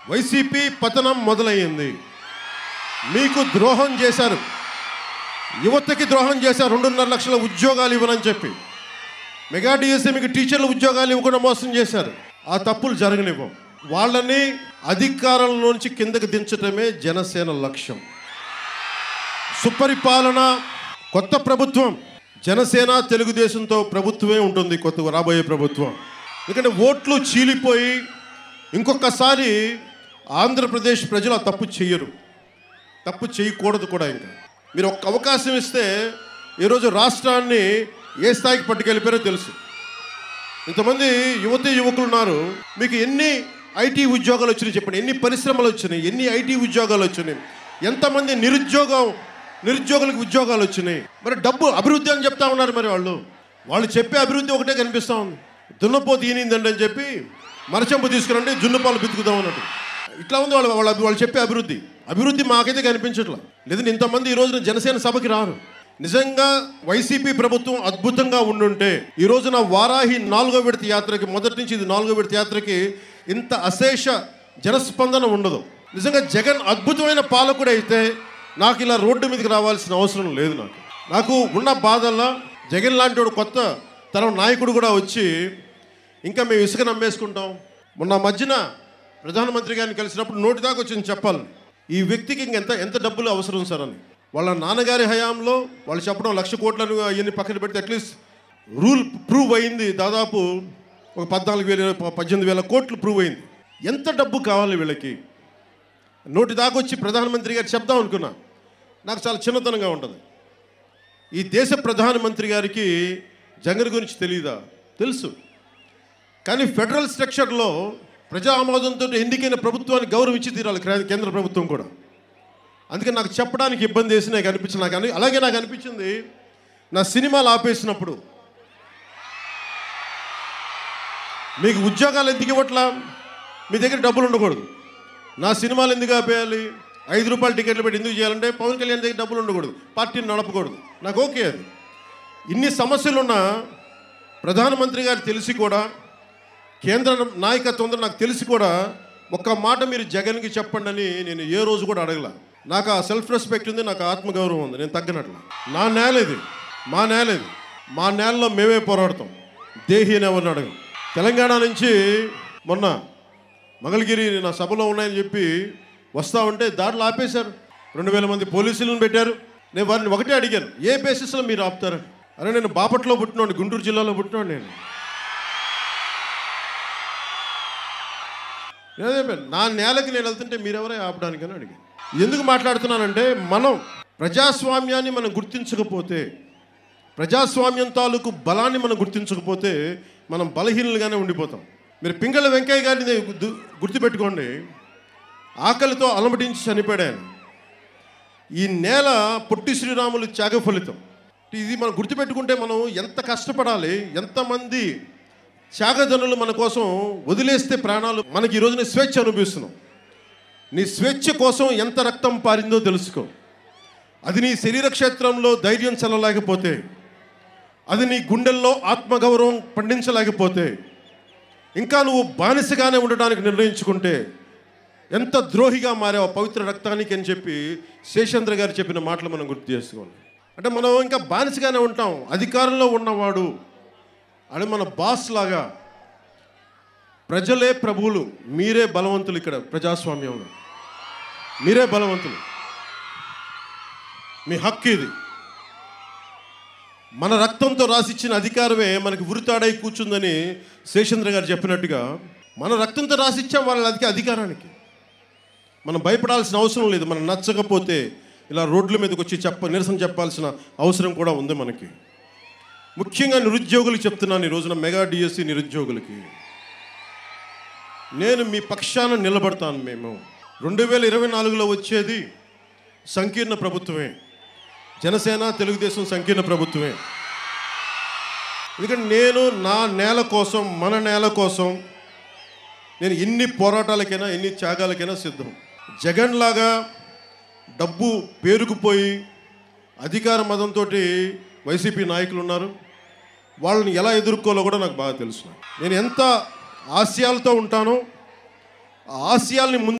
YCP పతనం మొదలయ్యింది. మీకు ద్రోహం చేశారు, యువతకి ద్రోహం చేశారు. 2.5 లక్షల ఉద్యోగాలు ఇవ్వనని చెప్పి మెగా డిఎస్సీ మీకు టీచర్ల ఉద్యోగాలు ఇవ్వకుండా మోసం చేశారు. ఆ తప్పులు జరగనివ్వం. వాళ్ళని అధికారంలోంచి కిందకి దించడమే జనసేన లక్ష్యం. సుపరిపాలన, కొత్త ప్రభుత్వం, జనసేన తెలుగుదేశంతో ప్రభుత్వమే ఉంటుంది, కొత్త రాబోయే ప్రభుత్వం. ఎందుకంటే ఓట్లు చీలిపోయి ఇంకొకసారి ఆంధ్రప్రదేశ్ ప్రజలు ఆ తప్పు చెయ్యరు, తప్పు చేయకూడదు కూడా. ఇంకా మీరు ఒక్క అవకాశం ఇస్తే ఈరోజు రాష్ట్రాన్ని ఏ స్థాయికి పట్టుకెళ్ళిపోయారో తెలుసు. ఇంతమంది యువకులు ఉన్నారు. మీకు ఎన్ని ఐటీ ఉద్యోగాలు వచ్చినాయి చెప్పండి, ఎన్ని పరిశ్రమలు వచ్చినాయి, ఎన్ని ఐటీ ఉద్యోగాలు వచ్చినాయి, ఎంతమంది నిరుద్యోగులకు ఉద్యోగాలు వచ్చినాయి. మరి డబ్బు అభివృద్ధి అని చెప్తా ఉన్నారు. మరి వాళ్ళు చెప్పే అభివృద్ధి ఒకటే కనిపిస్తూ ఉంది. దున్నపోతు ఈనిందండి అని చెప్పి మరచెంపు తీసుకురండి, జున్నుపాలు బితుకుదాం అన్నట్టు ఇట్లా ఉంది వాళ్ళు చెప్పే అభివృద్ధి మాకైతే కనిపించట్లా. లేదంటే ఇంతమంది ఈ రోజున జనసేన సభకి రారు. నిజంగా వైసీపీ ప్రభుత్వం అద్భుతంగా ఉండుంటే ఈ రోజున వారాహి 4వ విడత యాత్రకి, మొదటి నుంచి ఇది 4వ విడత యాత్రకి ఇంత అశేష జనస్పందన ఉండదు. నిజంగా జగన్ అద్భుతమైన పాలకుడు అయితే నాకు ఇలా రోడ్డు మీదకి రావాల్సిన అవసరం లేదు. నాకు ఉన్న బాధల్లో జగన్ లాంటి వాడు కొత్త తరం నాయకుడు కూడా వచ్చి ఇంకా మేము ఇసుక నమ్మేసుకుంటాం. మొన్న మధ్యన ప్రధానమంత్రి గారిని కలిసినప్పుడు నోటి దాకా వచ్చింది చెప్పాలి, ఈ వ్యక్తికి ఎంత డబ్బులు అవసరం సార్ అని. వాళ్ళ నాన్నగారి హయాంలో వాళ్ళు చెప్పడం 1,00,000 కోట్లను అవన్నీ పక్కన పెడితే అట్లీస్ట్ రూల్ ప్రూవ్ అయింది. దాదాపు ఒక 14,000-18,000 కోట్లు ప్రూవ్ అయింది. ఎంత డబ్బు కావాలి వీళ్ళకి? నోటి దాకా వచ్చి ప్రధానమంత్రి గారు చెప్దాం అనుకున్నా. నాకు చాలా చిన్నతనంగా ఉంటుంది. ఈ దేశ ప్రధానమంత్రి గారికి జగన్ గురించి తెలియదా? తెలుసు. కానీ ఫెడరల్ స్ట్రక్చర్లో ప్రజా ఆమోదంతో ఎన్నికైన ప్రభుత్వాన్ని గౌరవించి తీరాలి కేంద్ర ప్రభుత్వం కూడా. అందుకని నాకు చెప్పడానికి ఇబ్బంది వేసి నాకు అనిపించింది. అలాగే నాకు అనిపించింది నా సినిమాలు ఆపేసినప్పుడు, మీకు ఉద్యోగాలు ఎందుకు ఇవ్వట్లా, మీ దగ్గర డబ్బులు ఉండకూడదు, నా సినిమాలు ఎందుకు ఆపేయాలి, 5 రూపాయలు టికెట్లు పెట్టి ఎందుకు చేయాలంటే పవన్ కళ్యాణ్ దగ్గర డబ్బులు ఉండకూడదు, పార్టీని నడపకూడదు. నాకు ఓకే అది. ఇన్ని సమస్యలున్న ప్రధానమంత్రి గారు తెలిసి కూడా, కేంద్ర నాయకత్వంతో నాకు తెలిసి కూడా ఒక్క మాట మీరు జగన్కి చెప్పండి అని నేను ఏ రోజు కూడా అడగల. నాకు ఆ సెల్ఫ్ రెస్పెక్ట్ ఉంది, నాకు ఆత్మగౌరవం ఉంది. నేను తగ్గినట్లు. నా నేల ఇది, మా నేలలో మేమే పోరాడతాం. దేహి అని ఎవరిని అడగం. తెలంగాణ నుంచి మొన్న మంగళగిరి నా సభలో ఉన్నాయని చెప్పి వస్తూ ఉంటే దాంట్లో ఆపేశారు. 2,000 మంది పోలీసులను పెట్టారు. నేను వారిని ఒకటే అడిగాను, ఏ బేసిస్లో మీరు ఆపుతారని. అరే నేను బాపట్లో పుట్టినోడు, గుంటూరు జిల్లాలో పుట్టినోడు. నేను నా నేలకి నేను వెళ్తుంటే మీరెవరే ఆపడానికని అడిగాను. ఎందుకు మాట్లాడుతున్నానంటే, మనం ప్రజాస్వామ్యాన్ని మనం గుర్తించకపోతే, ప్రజాస్వామ్యం తాలూకు బలాన్ని మనం గుర్తించకపోతే మనం బలహీనులుగానే ఉండిపోతాం. మీరు పింగళ వెంకయ్య గారిని గుర్తుపెట్టుకోండి. ఆకలితో అలమటించి చనిపోయాడు. ఈ నేల పొట్టి శ్రీరాములు త్యాగ ఫలితం. ఇది మనం గుర్తుపెట్టుకుంటే మనం ఎంత కష్టపడాలి, ఎంతమంది త్యాగదనులు మన కోసం వదిలేస్తే ప్రాణాలు. మనకి ఈ రోజున స్వేచ్ఛ అనుభవిస్తున్నాం. నీ స్వేచ్ఛ కోసం ఎంత రక్తం పారిందో తెలుసుకో. అది నీ శరీర క్షేత్రంలో ధైర్యం చల్లలేకపోతే, అది నీ గుండెల్లో ఆత్మగౌరవం పండించలేకపోతే, ఇంకా నువ్వు బానిసగానే ఉండడానికి నిర్ణయించుకుంటే ఎంత ద్రోహిగా మారావు పవిత్ర రక్తానికి అని చెప్పి శేషేంద్ర గారు చెప్పిన మాటలు మనం గుర్తు చేసుకోవాలి. అంటే మనం ఇంకా బానిసగానే ఉంటాం. అధికారంలో ఉన్నవాడు అని మన బాస్ లాగా, ప్రజలే ప్రభువులు, మీరే బలవంతులు. ఇక్కడ ప్రజాస్వామ్యంలో మీరే బలవంతులు. మీ హక్కు ఇది. మన రక్తంతో రాసిచ్చిన అధికారమే మనకి ఉరితాడై కూర్చుందని శేషేంద్ర గారు చెప్పినట్టుగా, మన రక్తంతో రాసిచ్చాం వాళ్ళ అధికారానికి. మనం భయపడాల్సిన అవసరం లేదు. మనం నచ్చకపోతే ఇలా రోడ్ల మీదకి వచ్చి నిరసన చెప్పాల్సిన అవసరం కూడా ఉంది మనకి. ముఖ్యంగా నిరుద్యోగులకు చెప్తున్నాను ఈ రోజున, మెగా డిఎస్సీ నిరుద్యోగులకి నేను మీ పక్షాన నిలబడతాను. మేము 2024లో వచ్చేది సంకీర్ణ ప్రభుత్వమే. జనసేన తెలుగుదేశం సంకీర్ణ ప్రభుత్వమే. ఎందుకంటే నేను నా నేల కోసం, మన నేల కోసం నేను ఎన్ని పోరాటాలకైనా, ఎన్ని త్యాగాలకైనా సిద్ధం. జగన్ లాగా డబ్బు పేరుకుపోయి అధికార మదంతో వైసీపీ నాయకులు ఉన్నారు. వాళ్ళని ఎలా ఎదుర్కోవాలో కూడా నాకు బాగా తెలుసు. నేను ఎంత ఆశయాలతో ఉంటానో ఆ ఆశయాల్ని